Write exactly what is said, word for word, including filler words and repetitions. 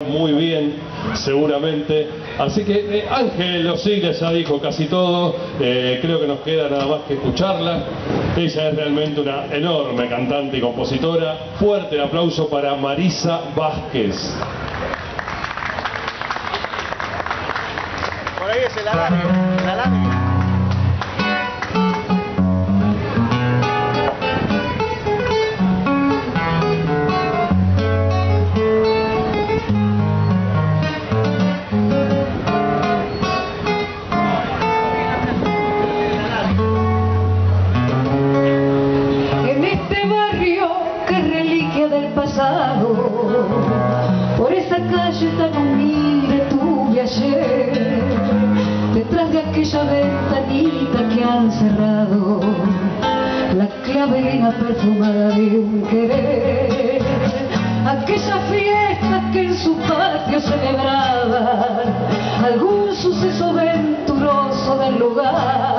muy bien, seguramente. Así que eh, Ángel Osíguez ya dijo casi todo, eh, creo que nos queda nada más que escucharla. Ella es realmente una enorme cantante y compositora. Fuerte el aplauso para Marisa Vázquez. Por ahí es el alargue, el alargue. Por esa calle tan humilde tuve ayer, detrás de aquella ventanita que han cerrado, la clavelina perfumada de un querer. Aquella fiesta que en su patio celebraba algún suceso venturoso del lugar.